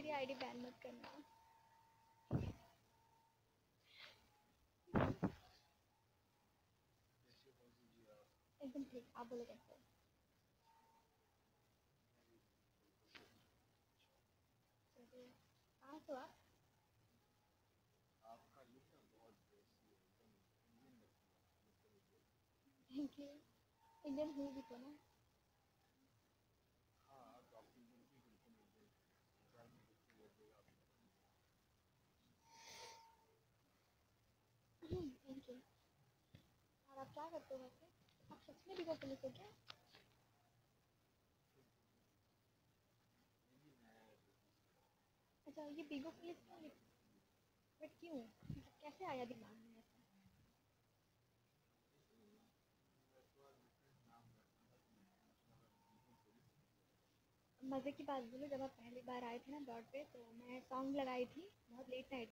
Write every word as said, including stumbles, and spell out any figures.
मेरी ID ban मत करना। एकदम ठीक। आप बोलो कैसे हो? चलिए, कहाँ से हो आप? Thank you. इंडियन हूँ भी तो ना। Thank you. और आप क्या करते हो वैसे? आप सच में बिगो पुलिस हो क्या? अच्छा, ये बिगो पुलिस क्यों लिख बट क्यों? मतलब कैसे आया दिमाग में ऐसा? मज़े की बात बोलूं, जब आप पहली बार आए थे ना डॉट पे तो मैं सॉन्ग लगाई थी बहुत लेट नाइट